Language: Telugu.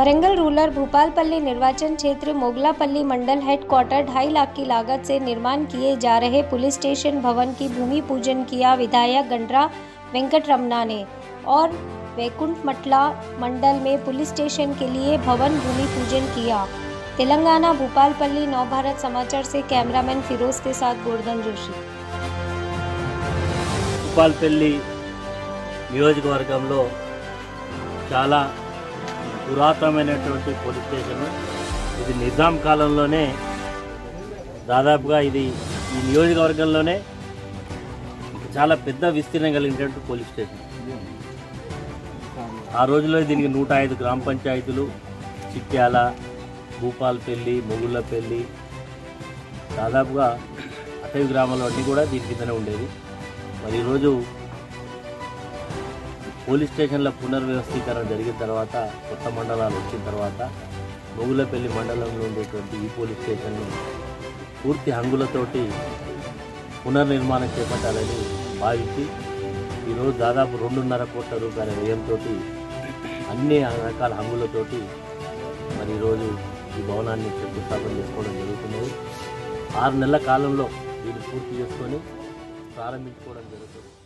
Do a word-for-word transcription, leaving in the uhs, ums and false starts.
वरंगल रूरल भूपालपल्ली निर्वाचन क्षेत्र मोगलापल्ली मंडल हेडक्वार्टर ढाई लाख की लागत से निर्माण किए जा रहे पुलिस स्टेशन भवन की भूमि पूजन किया विधायक गंडरा वेंकटरमणा ने और वैकुंठमठला मंडल में पुलिस स्टेशन के लिए भवन भूमि पूजन किया। तेलंगाना भूपालपल्ली नवभारत समाचार से कैमरामैन फिरोज के साथ गोवर्धन जोशी। भूपालपल्ली నియోజకవర్గంలో చాలా పురాతనమైనటువంటి పోలీస్ స్టేషన్ ఇది నిజాం కాలంలోనే దాదాపుగా ఇది ఈ నియోజకవర్గంలోనే చాలా పెద్ద విస్తీర్ణం కలిగినటువంటి పోలీస్ స్టేషన్। ఆ రోజుల్లో దీనికి నూట ఐదు గ్రామ పంచాయతీలు చిట్యాల భూపాలపల్లి మొగుళ్ళపల్లి దాదాపుగా అటవీ గ్రామాలు అన్నీ కూడా దీని కిందనే ఉండేది। మరి ఈరోజు పోలీస్ స్టేషన్ల పునర్వ్యవస్థీకరణ జరిగిన తర్వాత కొత్త మండలాలు వచ్చిన తర్వాత మొగుళ్ళపల్లి మండలంలో ఉండేటువంటి ఈ పోలీస్ స్టేషన్ను పూర్తి హంగులతోటి పునర్నిర్మాణం చేపట్టాలని భావించి ఈరోజు దాదాపు రెండున్నర కోట్ల రూపాయల వ్యయంతో అన్ని రకాల హంగులతోటి మరి ఈరోజు ఈ భవనాన్ని శంకుస్థాపన చేసుకోవడం జరుగుతున్నది। ఆరు నెలల కాలంలో దీన్ని పూర్తి చేసుకొని ప్రారంభించుకోవడం జరుగుతుంది।